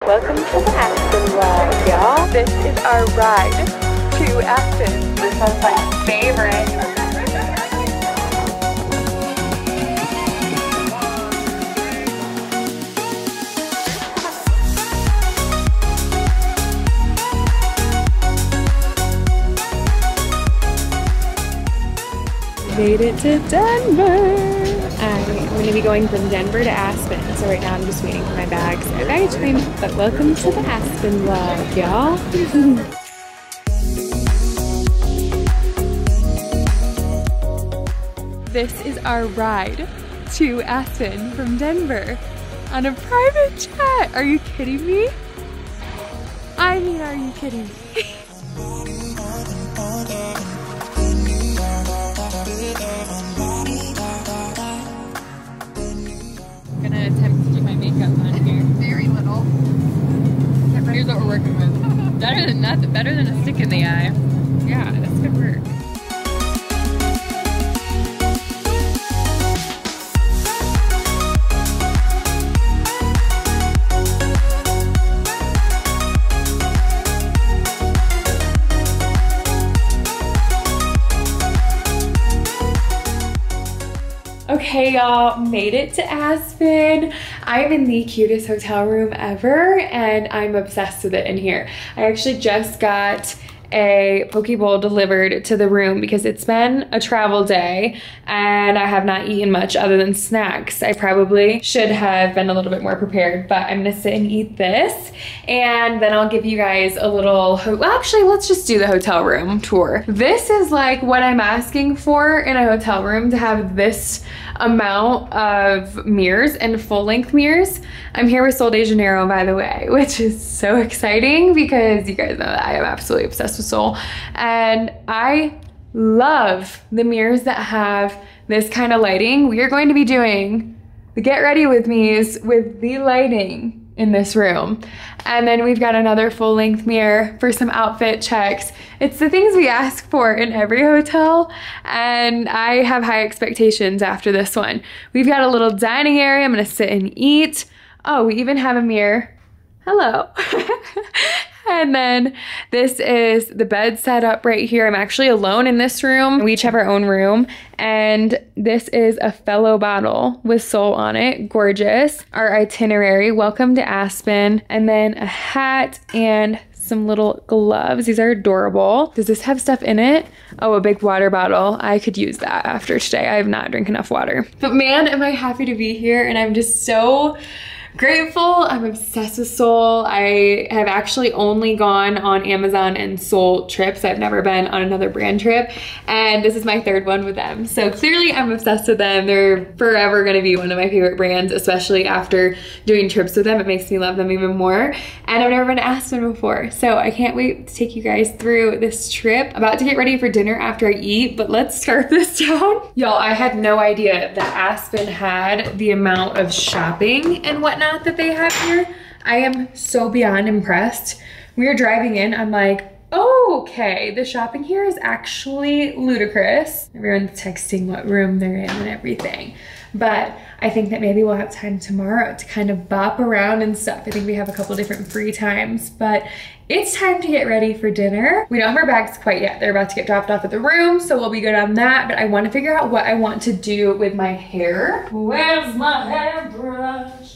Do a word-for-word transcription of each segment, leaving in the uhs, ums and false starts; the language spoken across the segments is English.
welcome to the Aspen vlog, y'all. This is our ride to Aspen. This one's my favorite. Made it to Denver. I'm going to be going from Denver to Aspen, so right now I'm just waiting for my bags and baggage claim. But welcome to the Aspen vlog, y'all. This is our ride to Aspen from Denver on a private jet. Are you kidding me? I mean, are you kidding me? I'm gonna attempt to do my makeup on here. Very little. Here's what we're working with. Better than nothing. Better than a stick in the eye. Yeah, that's good work. Okay, y'all, made it to Aspen. I'm in the cutest hotel room ever, and I'm obsessed with it in here. I actually just got a poke bowl delivered to the room because it's been a travel day and I have not eaten much other than snacks. I probably should have been a little bit more prepared, but I'm gonna sit and eat this and then I'll give you guys a little, well actually let's just do the hotel room tour. This is like what I'm asking for in a hotel room, to have this amount of mirrors and full length mirrors. I'm here with Sol de Janeiro, by the way, which is so exciting because you guys know that I am absolutely obsessed with Sol. And I love the mirrors that have this kind of lighting. We are going to be doing the get ready with me's with the lighting in this room. And then we've got another full length mirror for some outfit checks. It's the things we ask for in every hotel, and I have high expectations after this one. We've got a little dining area. I'm gonna sit and eat. Oh, we even have a mirror. Hello. And then this is the bed set up right here. I'm actually alone in this room. We each have our own room. And this is a Fellow bottle with Sol on it. Gorgeous. Our itinerary, welcome to Aspen. And then a hat and some little gloves. These are adorable. Does this have stuff in it? Oh, a big water bottle. I could use that after today. I have not drank enough water. But man, am I happy to be here, and I'm just so grateful. I'm obsessed with Sol. I have actually only gone on Amazon and Sol trips. I've never been on another brand trip, and this is my third one with them. So clearly I'm obsessed with them. They're forever gonna be one of my favorite brands, especially after doing trips with them. It makes me love them even more. And I've never been to Aspen before, so I can't wait to take you guys through this trip. About to get ready for dinner after I eat, but let's start this down. Y'all, I had no idea that Aspen had the amount of shopping and whatnot that they have here. I am so beyond impressed. We were driving in, I'm like, oh, okay, the shopping here is actually ludicrous. Everyone's texting what room they're in and everything. But I think that maybe we'll have time tomorrow to kind of bop around and stuff. I think we have a couple different free times, but it's time to get ready for dinner. We don't have our bags quite yet. They're about to get dropped off at the room, so we'll be good on that, but I want to figure out what I want to do with my hair. Where's my hairbrush?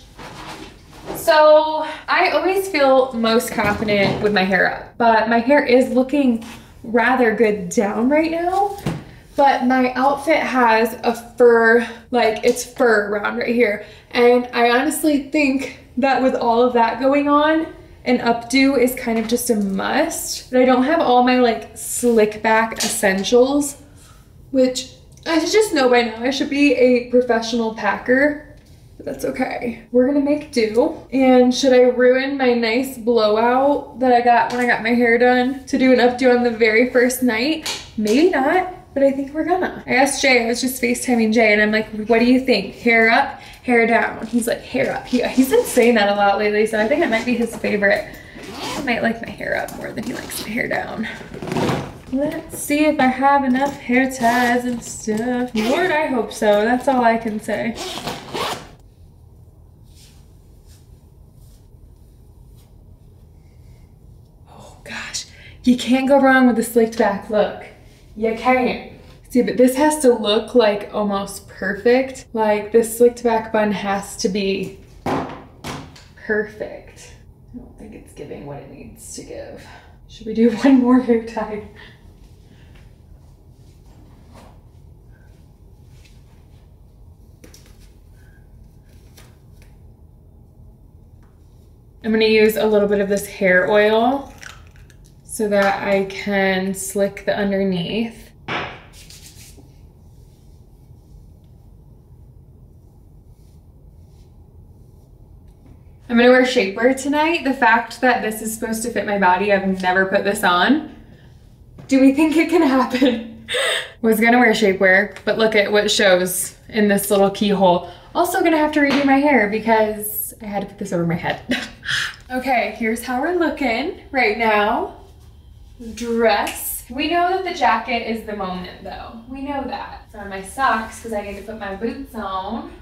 So I always feel most confident with my hair up, but my hair is looking rather good down right now. But my outfit has a fur, like it's fur around right here. And I honestly think that with all of that going on, an updo is kind of just a must. But I don't have all my like slick back essentials, which I should just know by now. I should be a professional packer. That's okay. We're gonna make do. And should I ruin my nice blowout that I got when I got my hair done to do an updo on the very first night? Maybe not, but I think we're gonna. I asked Jay, I was just FaceTiming Jay, and I'm like, what do you think? Hair up, hair down? He's like, hair up. He, he's been saying that a lot lately, so I think it might be his favorite. He might like my hair up more than he likes my hair down. Let's see if I have enough hair ties and stuff. Lord, I hope so. That's all I can say. You can't go wrong with the slicked back look. You can't. See, but this has to look like almost perfect. Like this slicked back bun has to be perfect. I don't think it's giving what it needs to give. Should we do one more hair tie? I'm gonna use a little bit of this hair oil so that I can slick the underneath. I'm gonna wear shapewear tonight. The fact that this is supposed to fit my body, I've never put this on. Do we think it can happen? Was gonna wear shapewear, but look at what shows in this little keyhole. Also gonna have to redo my hair because I had to put this over my head. Okay, here's how we're looking right now. Dress. We know that the jacket is the moment though. We know that. Throw on my socks because I need to put my boots on.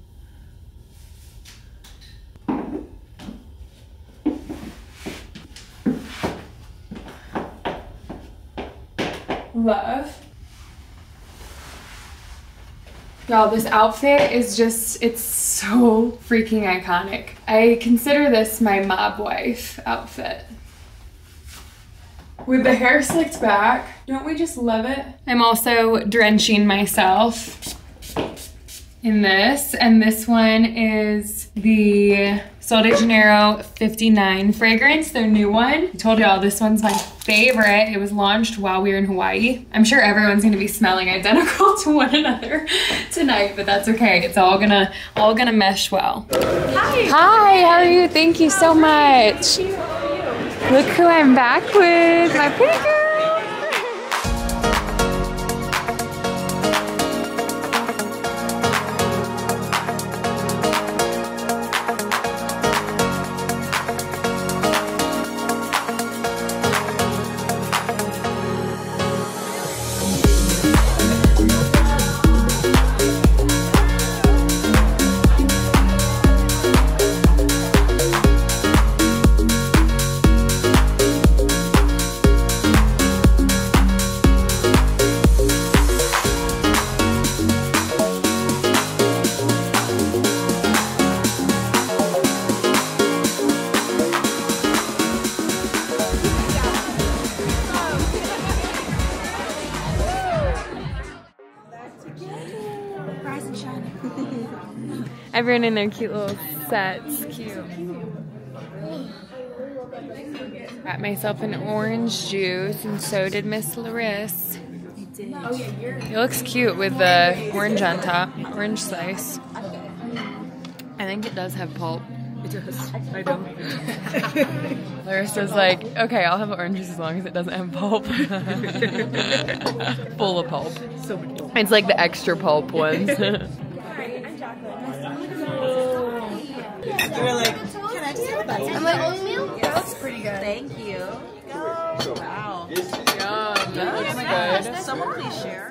Love. Y'all, this outfit is just, it's so freaking iconic. I consider this my mob wife outfit. With the hair slicked back, don't we just love it? I'm also drenching myself in this, and this one is the Sol de Janeiro fifty-nine fragrance, their new one. I told y'all this one's my favorite. It was launched while we were in Hawaii. I'm sure everyone's gonna be smelling identical to one another tonight, but that's okay. It's all gonna all gonna mesh well. Hi. Hi, how are you? Thank you so much. Look who I'm back with, my pretty girl. Everyone in their cute little sets. Cute. Got myself an orange juice, and so did Miss Larissa. It looks cute with the orange on top. Orange slice. I think it does have pulp. It does. I don't. Larissa's like, okay, I'll have oranges as long as it doesn't have pulp. Full of pulp. So it's like the extra pulp ones. You were like, can I just have a bite? I'm like, oatmeal? Yes. That looks pretty good. Thank you. Wow. Yum, that looks good. Someone please share.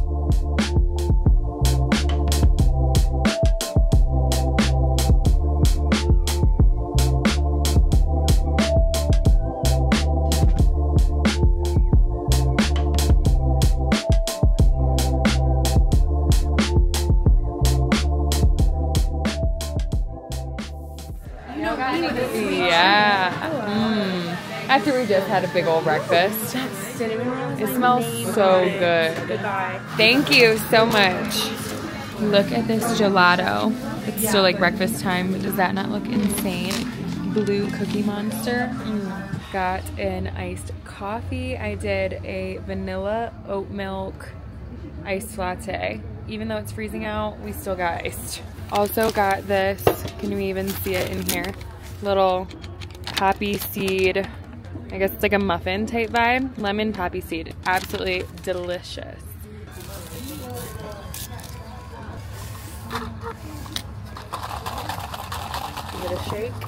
Yeah. Mm. After we just had a big old breakfast. It smells so good. Thank you so much. Look at this gelato. It's still like breakfast time, but does that not look insane? Blue Cookie Monster. Mm. Got an iced coffee. I did a vanilla oat milk iced latte. Even though it's freezing out, we still got iced. Also got this, can you even see it in here? Little poppy seed, I guess it's like a muffin type vibe. Lemon poppy seed, absolutely delicious. Give it a shake.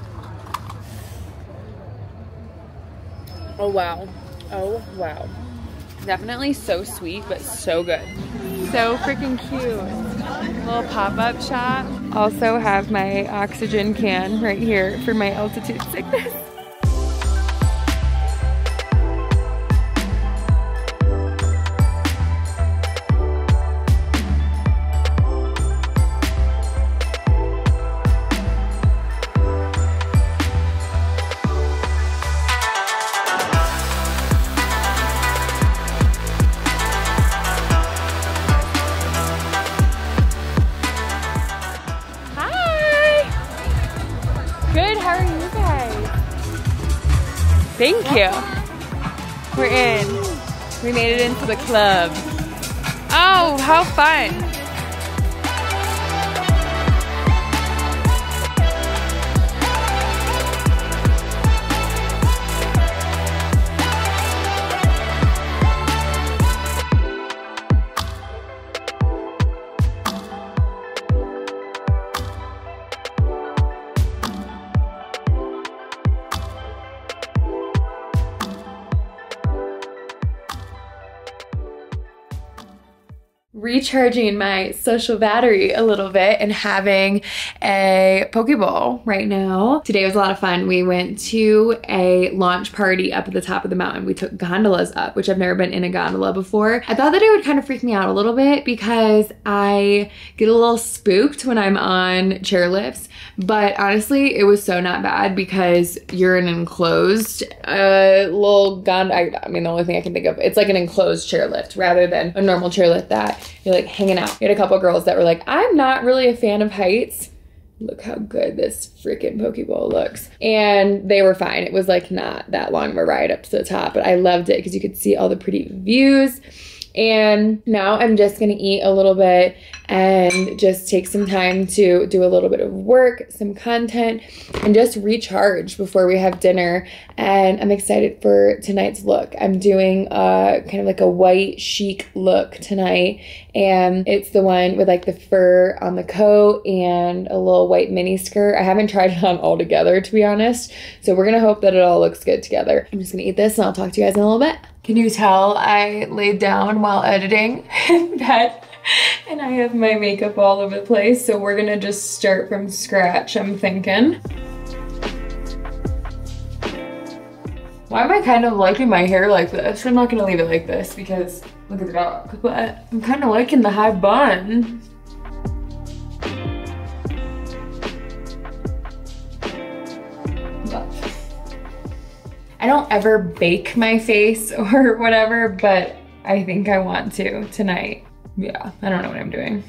Oh wow, oh wow. Definitely so sweet, but so good. So freaking cute. Little pop-up shop. Also have my oxygen can right here for my altitude sickness. Thank you. We're in. We made it into the club. Oh, how fun. Recharging my social battery a little bit and having a Pokeball right now. Today was a lot of fun. We went to a launch party up at the top of the mountain. We took gondolas up, which I've never been in a gondola before. I thought that it would kind of freak me out a little bit because I get a little spooked when I'm on chairlifts, but honestly, it was so not bad because you're in an enclosed uh, little gondola. I, I mean, the only thing I can think of, it's like an enclosed chairlift rather than a normal chairlift that you're like hanging out. We had a couple girls that were like, I'm not really a fan of heights. Look how good this freaking Pokeball looks. And they were fine. It was like not that long of a ride up to the top, but I loved it because you could see all the pretty views. And now I'm just gonna eat a little bit and just take some time to do a little bit of work, some content, and just recharge before we have dinner. And I'm excited for tonight's look. I'm doing a kind of like a white chic look tonight, and it's the one with like the fur on the coat and a little white mini skirt. I haven't tried it on all together, to be honest, so we're gonna hope that it all looks good together. I'm just gonna eat this and I'll talk to you guys in a little bit. Can you tell I laid down while editing in bed and I have my makeup all over the place, so we're gonna just start from scratch, I'm thinking. Why am I kind of liking my hair like this? I'm not gonna leave it like this because look at the dog, but I'm kind of liking the high bun. I don't ever bake my face or whatever, but I think I want to tonight. Yeah, I don't know what I'm doing.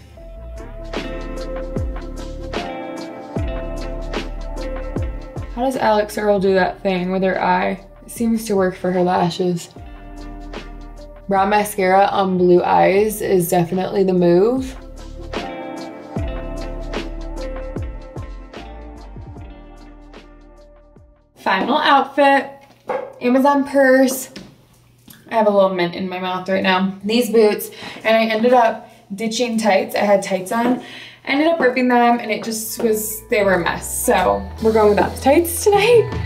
How does Alex Earl do that thing with her eye? It seems to work for her lashes. Brown mascara on blue eyes is definitely the move. Final outfit. Amazon purse. I have a little mint in my mouth right now. These boots, and I ended up ditching tights. I had tights on. I ended up ripping them, and it just was, they were a mess. So we're going without the tights tonight.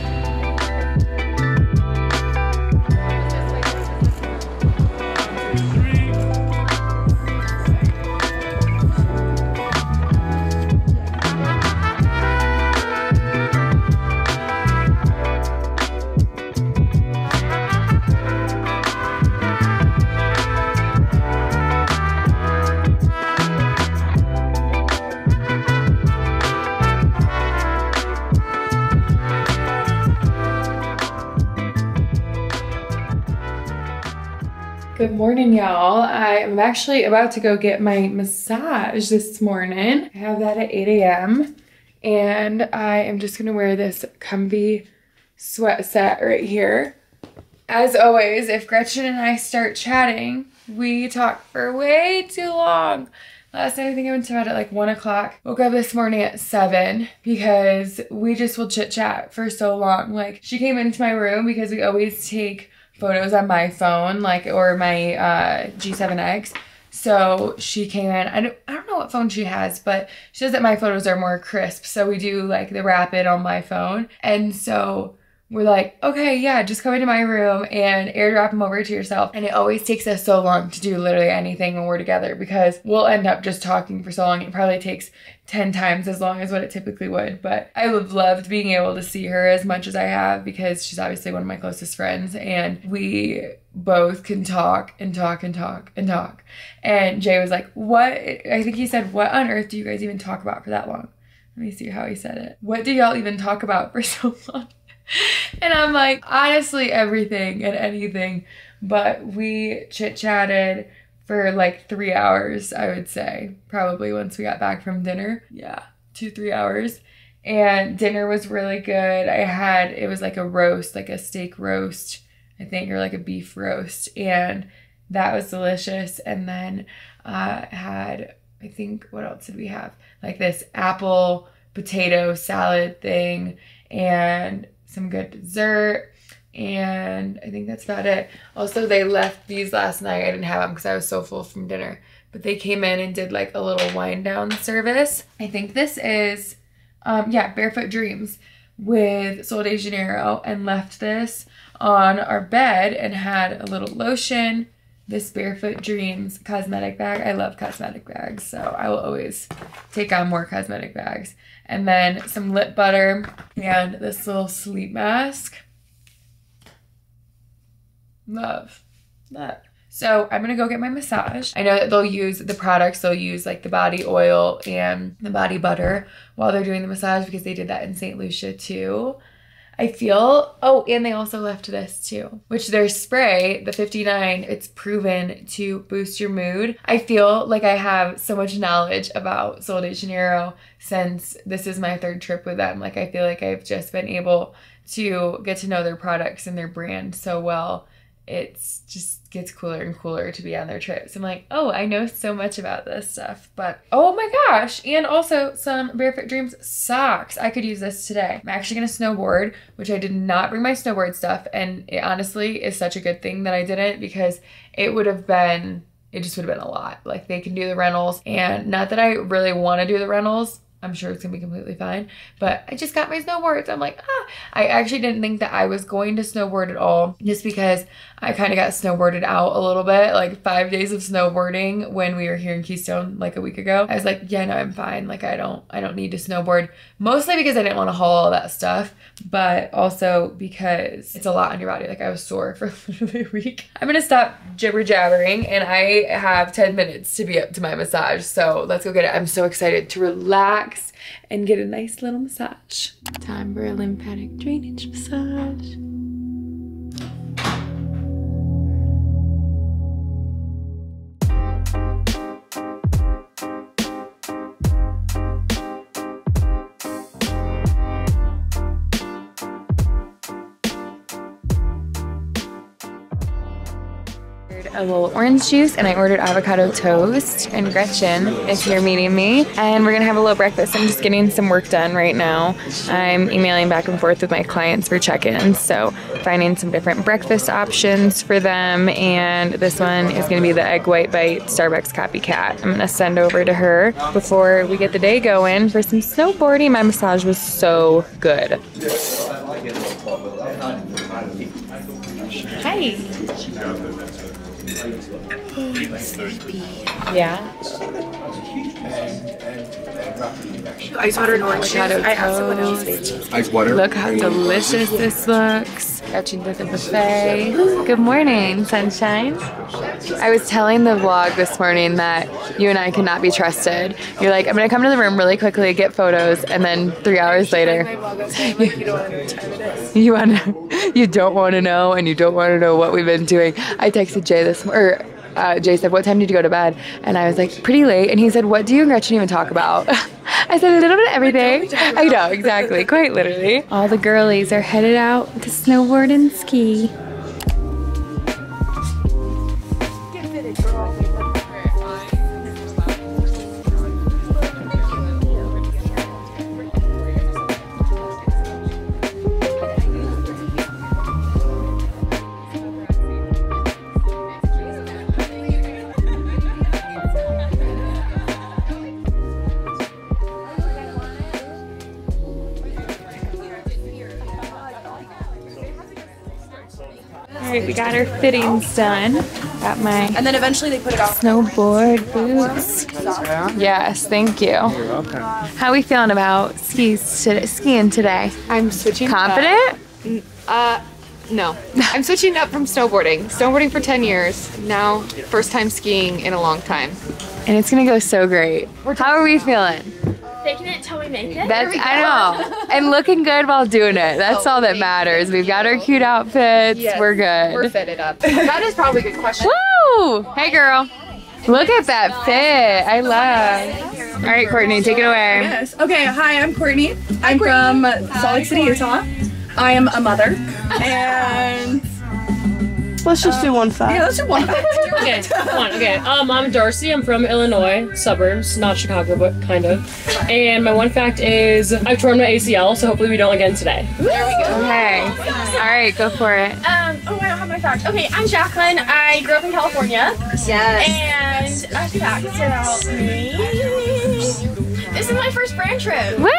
Good morning, y'all. I am actually about to go get my massage this morning. I have that at eight A M and I am just gonna wear this comfy sweat set right here. As always, if Gretchen and I start chatting, we talk for way too long. Last night I think I went to bed at like one o'clock. Woke up this morning at seven because we just will chit chat for so long. Like, she came into my room because we always take photos on my phone, like, or my uh, G seven X. So she came in, I don't, I don't know what phone she has, but she says that my photos are more crisp. So we do like the rapid on my phone. And so we're like, okay, yeah, just come into my room and airdrop them over to yourself. And it always takes us so long to do literally anything when we're together because we'll end up just talking for so long. It probably takes ten times as long as what it typically would. But I have loved being able to see her as much as I have because she's obviously one of my closest friends, and we both can talk and talk and talk and talk. And Jay was like, what? I think he said, what on earth do you guys even talk about for that long? Let me see how he said it. What do y'all even talk about for so long? And I'm like, honestly, everything and anything. But we chit-chatted for like three hours, I would say. Probably once we got back from dinner. Yeah, two, three hours. And dinner was really good. I had, it was like a roast, like a steak roast, I think, or like a beef roast. And that was delicious. And then uh, had, I think, what else did we have? Like this apple potato salad thing and some good dessert. And I think that's about it. Also, they left these last night. I didn't have them because I was so full from dinner. But they came in and did like a little wind down service. I think this is, um, yeah, Barefoot Dreams with Sol de Janeiro, and left this on our bed and had a little lotion, this Barefoot Dreams cosmetic bag. I love cosmetic bags, so I will always take on more cosmetic bags. And then some lip butter and this little sleep mask. Love that. So I'm gonna go get my massage. I know that they'll use the products, they'll use like the body oil and the body butter while they're doing the massage, because they did that in Saint Lucia too. I feel, oh, and they also left this too, which their spray, the fifty-nine, it's proven to boost your mood. I feel like I have so much knowledge about Sol de Janeiro since this is my third trip with them. Like, I feel like I've just been able to get to know their products and their brand so well. It's just gets cooler and cooler to be on their trips. I'm like, oh, I know so much about this stuff. But oh my gosh, and also some Barefoot Dreams socks. I could use this today. I'm actually gonna snowboard, which I did not bring my snowboard stuff, and it honestly is such a good thing that I didn't, because it would have been, it just would have been a lot. Like, they can do the rentals, and not that I really want to do the rentals. I'm sure it's gonna be completely fine, but I just got my snowboards. I'm like, ah, I actually didn't think that I was going to snowboard at all, just because I kind of got snowboarded out a little bit, like five days of snowboarding when we were here in Keystone like a week ago. I was like, yeah, no, I'm fine. Like, I don't, I don't need to snowboard, mostly because I didn't want to haul all that stuff, but also because it's a lot on your body. Like, I was sore for literally a week. I'm gonna stop jibber jabbering, and I have ten minutes to be up to my massage. So let's go get it. I'm so excited to relax and get a nice little massage. Time for a lymphatic drainage massage. A little orange juice, and I ordered avocado toast. And Gretchen is here meeting me, and we're gonna have a little breakfast. I'm just getting some work done right now. I'm emailing back and forth with my clients for check-ins, so finding some different breakfast options for them. And this one is gonna be the egg white bite Starbucks copycat. I'm gonna send over to her before we get the day going for some snowboarding. My massage was so good. Hi. Yeah. Ice water and orange juice. I asked someone else. Ice water. Look how delicious this looks. Catching at the buffet. Good morning, sunshine. I was telling the vlog this morning that you and I cannot be trusted. You're like, I'm gonna come to the room really quickly, get photos, and then three hours later, you wanna, you don't want to know, and you don't want to know what we've been doing. I texted Jay this or uh, Jay said, what time did you go to bed? And I was like, pretty late. And he said, what do you and Gretchen even talk about? I said, a little bit of everything. I know, exactly, quite literally. All the girlies are headed out to snowboard and ski. We got our fittings done. Got my And then eventually they put it off. snowboard boots. Yes, thank you. You're welcome. How are we feeling about skis today, skiing today? I'm switching. Confident? Up. Uh, no. I'm switching up from snowboarding. Snowboarding for ten years. Now, first time skiing in a long time. And it's gonna go so great. How are we feeling? Faking it till we make it. That's, I know. And looking good while doing it. That's Oh, all that thank matters. We've got our you. cute outfits. Yes, We're good. We're fitted up. That is probably a good question. Woo! Hey girl. Look at that fit. I love. All right, Courtney, take it away. Yes. Okay, hi, I'm Courtney. I'm from Salt Lake City, Utah. I am a mother. And let's just do one fact. yeah, let's do one fact. Okay, one. Okay. Um, I'm Darcy. I'm from Illinois suburbs, not Chicago, but kind of. And my one fact is I've torn my A C L, so hopefully we don't again today. There we go. Okay. All right, go for it. Um, oh, I don't have my fact. Okay, I'm Jacqueline. I grew up in California. Yes. And my fact about me. This is my first brand trip. Woo!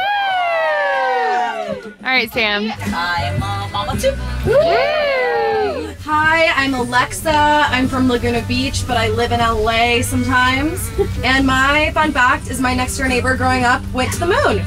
All right, Sam. I'm a mama too. Woo! Hi, I'm Alexa. I'm from Laguna Beach, but I live in L A sometimes. And my fun fact is my next door neighbor growing up went to the moon.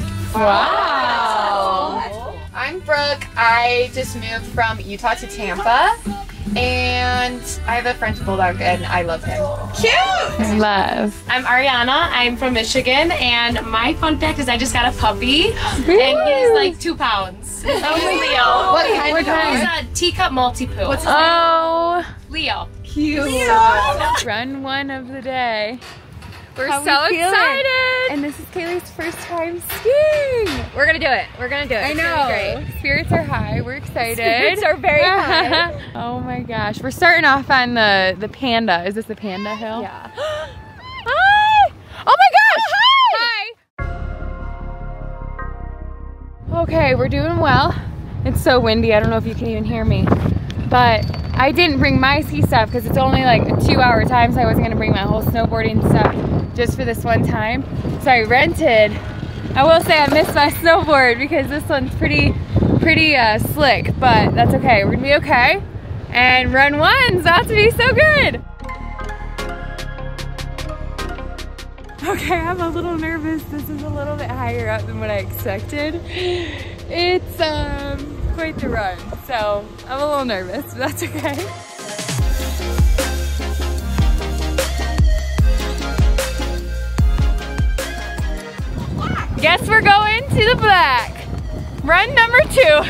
Wow. I'm Brooke. I just moved from Utah to Tampa, and I have a French bulldog, and I love him. Love. I'm Ariana. I'm from Michigan, and my fun fact is I just got a puppy, and he's like two pounds. That was Leo. What kind What of dog? He's kind? a teacup multi-poo. What's Oh, Leo? run one of the day. We're How so we feeling? excited! And this is Kaylee's first time skiing! We're gonna do it. We're gonna do it. I It's gonna be great. know. Spirits are high. We're excited. Spirits are very high. Oh my gosh. We're starting off on the, the Panda. Is this the Panda Hill? Yeah. Hi! Oh my gosh! Hi! Okay, we're doing well. It's so windy. I don't know if you can even hear me. But I didn't bring my ski stuff because it's only like a two hour time, so I wasn't gonna bring my whole snowboarding stuff just for this one time. So I rented. I will say I missed my snowboard because this one's pretty, pretty uh, slick, but that's okay. We're gonna be okay. And run one's about to be so good. Okay, I'm a little nervous. This is a little bit higher up than what I expected. It's um quite the run, so I'm a little nervous, but that's okay. Guess we're going to the black. Run number two.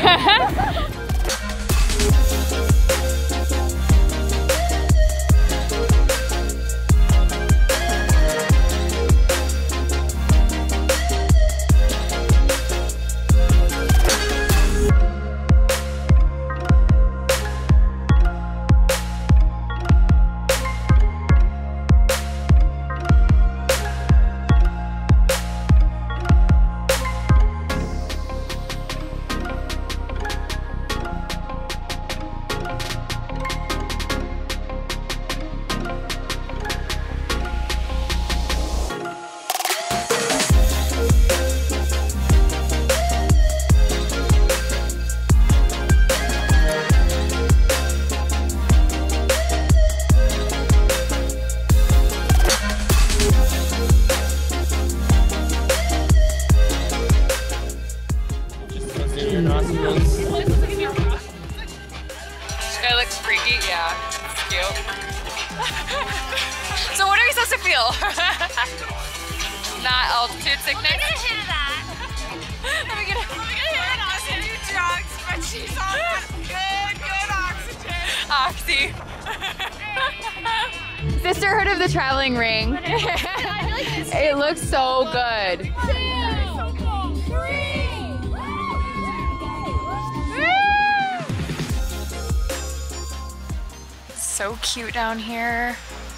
It looks freaky, yeah. It's cute. So what are we supposed to feel? Not altitude sickness? Let me get a hit of that. Let me get a, let me get a hit of that. She do drugs, but she's on good, good oxygen. Oxy. Sisterhood of the Traveling Ring. It looks so good. So cute down here.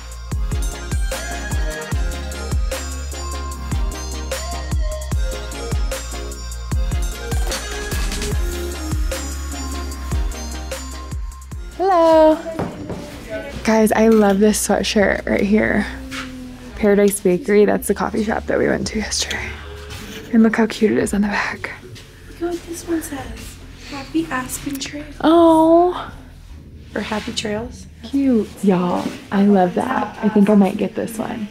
Hello. Guys, I love this sweatshirt right here. Paradise Bakery, that's the coffee shop that we went to yesterday. And look how cute it is on the back. Look what this one says. Happy Aspen Trail. Oh. Or Happy Trails. Cute. Y'all, I love that. I think I might get this one.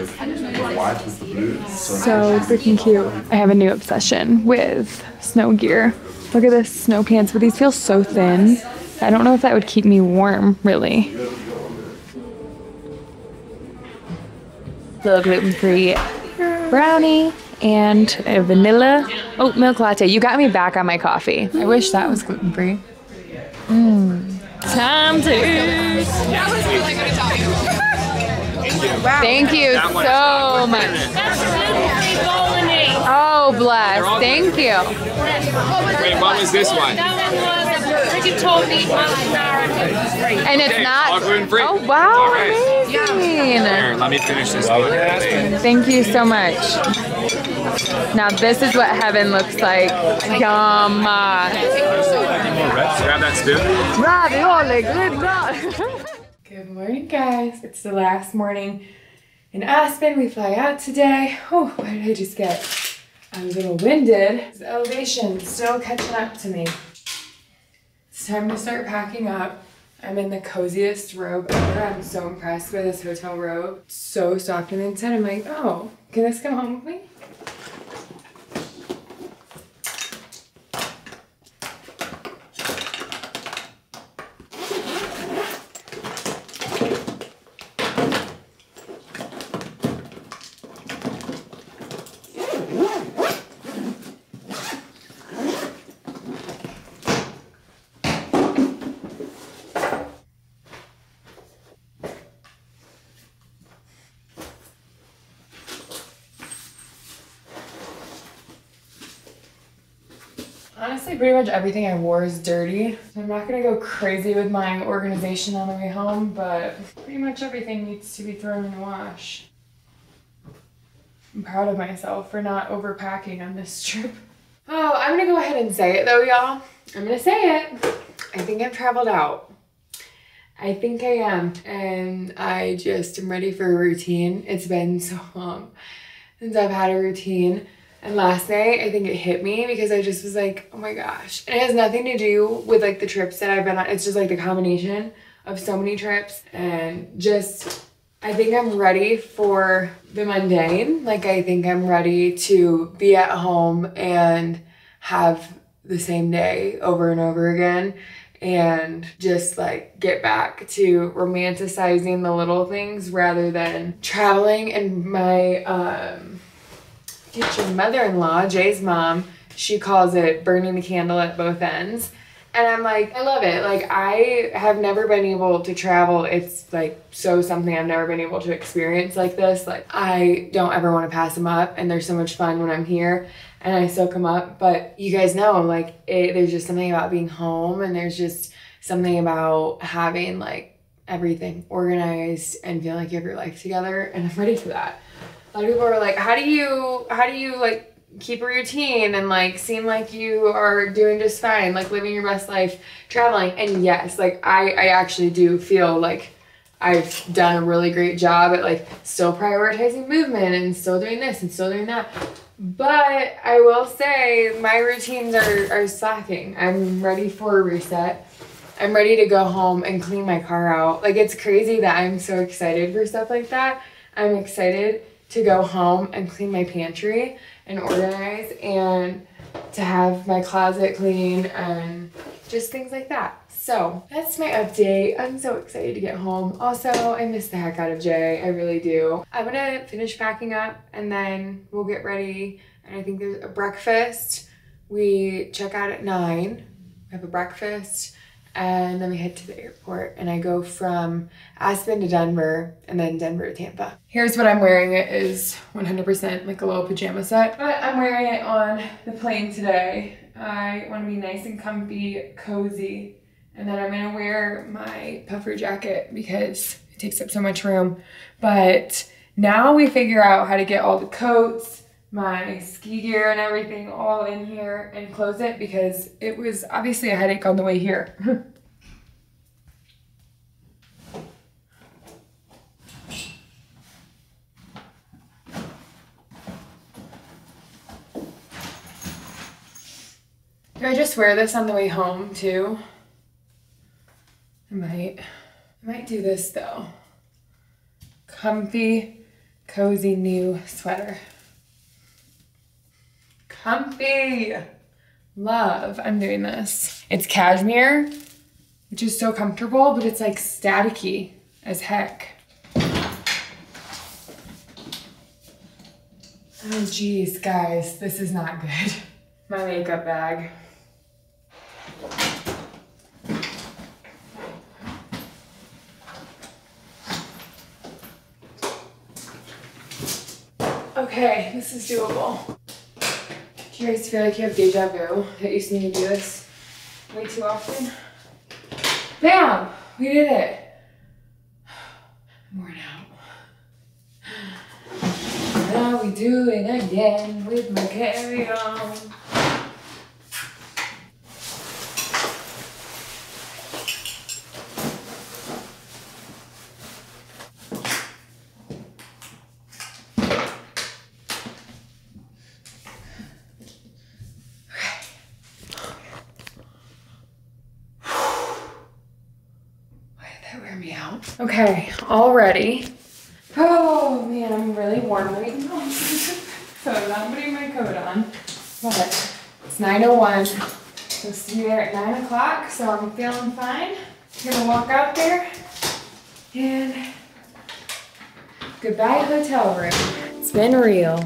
So freaking cute. I have a new obsession with snow gear. Look at this, snow pants, but these feel so thin. I don't know if that would keep me warm, really. The gluten-free brownie and a vanilla oat milk latte. You got me back on my coffee. I wish that was gluten-free. Mmm. Time to. That was really good to talk to you. Thank you so much. so blessed. Thank you. Wait, what was this one? And it's Okay, not. all gluten-free. Oh wow! All right. Amazing. Here, let me finish this one. Thank you so much. Now this is what heaven looks like. Yum. Grab that spoon. Ravioli, good God. Good morning, guys. It's the last morning in Aspen. We fly out today. Oh, what did I just get? I'm a little winded. The elevation still catching up to me. It's time to start packing up. I'm in the coziest robe ever. I'm so impressed by this hotel robe. It's so soft on the inside. I'm like, oh, can this come home with me? Honestly, pretty much everything I wore is dirty. I'm not gonna go crazy with my organization on the way home, but pretty much everything needs to be thrown in the wash. I'm proud of myself for not overpacking on this trip. Oh, I'm gonna go ahead and say it though, y'all. I'm gonna say it. I think I've traveled out. I think I am, and I just am ready for a routine. It's been so long since I've had a routine. And last night, I think it hit me because I just was like, oh my gosh. And it has nothing to do with like the trips that I've been on. It's just like the combination of so many trips and just, I think I'm ready for the mundane. Like I think I'm ready to be at home and have the same day over and over again and just like get back to romanticizing the little things rather than traveling. And my, um, future mother-in-law, Jay's mom, she calls it burning the candle at both ends. And I'm like, I love it. Like I have never been able to travel. It's like so something I've never been able to experience like this. Like I don't ever want to pass them up and they're so much fun when I'm here and I soak them up. But you guys know like it, there's just something about being home and there's just something about having like everything organized and feeling like you have your life together, and I'm ready for that. A lot of people are like, how do you, how do you like keep a routine and like seem like you are doing just fine, like living your best life, traveling? And yes, like I, I actually do feel like I've done a really great job at like still prioritizing movement and still doing this and still doing that. But I will say my routines are, are slacking. I'm ready for a reset. I'm ready to go home and clean my car out. Like it's crazy that I'm so excited for stuff like that. I'm excited to go home and clean my pantry and organize and to have my closet clean and just things like that. So that's my update. I'm so excited to get home. Also, I miss the heck out of Jay. I really do. I'm gonna finish packing up and then we'll get ready. And I think there's a breakfast. We check out at nine. We have a breakfast. And then we head to the airport and I go from Aspen to Denver and then Denver to Tampa. Here's what I'm wearing. It is one hundred percent like a little pajama set, but I'm wearing it on the plane today. I want to be nice and comfy, cozy, and then I'm gonna wear my puffer jacket because it takes up so much room. But now we figure out how to get all the coats, my ski gear and everything all in here and close it because it was obviously a headache on the way here. Do I just wear this on the way home too? I might. I might do this though. Comfy, cozy new sweater. Comfy. Love. I'm doing this. It's cashmere, which is so comfortable, but it's like staticky as heck. Oh geez, guys, this is not good. My makeup bag. Okay, this is doable. Do you guys feel like you have deja vu that you see me do this way too often? Bam! We did it. I'm worn out. Now we do it again with my carry-on. Wear me out. Okay, all ready. Oh man, I'm really warm right now. So I'm not putting my coat on, but it's nine oh one. Supposed to be there at nine o'clock, so I'm feeling fine. Gonna walk out there and goodbye hotel room. It's been real.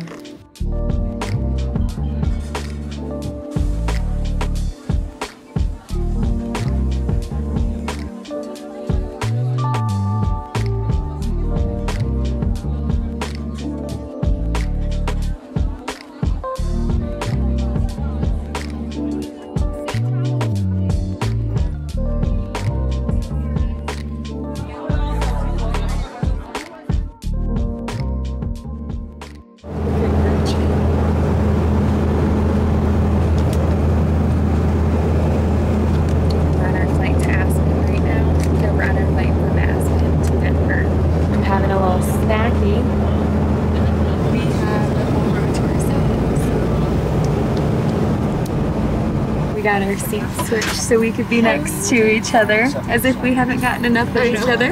Got our seats switched so we could be next to each other, as if we haven't gotten enough of each other.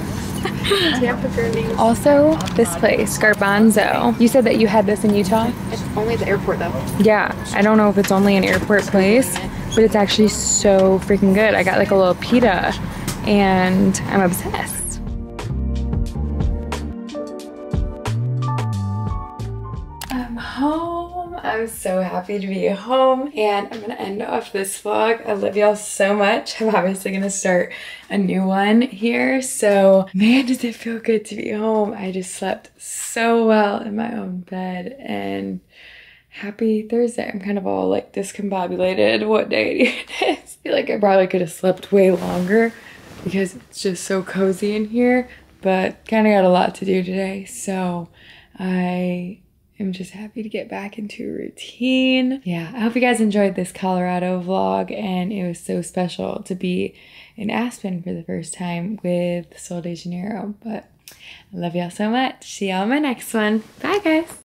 Also, this place, Garbanzo. You said that you had this in Utah? It's only the airport though. Yeah, I don't know if it's only an airport place, but it's actually so freaking good. I got like a little pita and I'm obsessed. I'm home. I'm so happy to be home, and I'm gonna end off this vlog. I love y'all so much. I'm obviously gonna start a new one here, so man, does it feel good to be home. I just slept so well in my own bed, and happy Thursday. I'm kind of all like discombobulated what day it is. I feel like I probably could have slept way longer because it's just so cozy in here, but kind of got a lot to do today, so I I'm just happy to get back into a routine. Yeah, I hope you guys enjoyed this Colorado vlog, and it was so special to be in Aspen for the first time with Sol de Janeiro. But I love y'all so much. See y'all in my next one. Bye, guys.